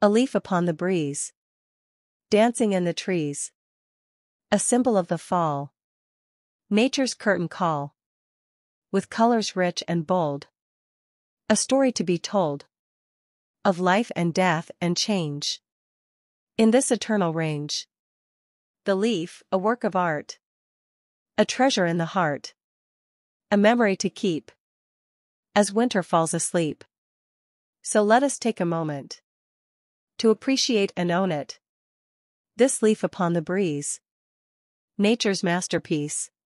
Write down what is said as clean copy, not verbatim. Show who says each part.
Speaker 1: A leaf upon the breeze, dancing in the trees. A symbol of the fall. Nature's curtain call. With colors rich and bold. A story to be told. Of life and death and change. In this eternal range. The leaf, a work of art. A treasure in the heart. A memory to keep. As winter falls asleep. So let us take a moment. To appreciate and own it. This leaf upon the breeze. Nature's masterpiece.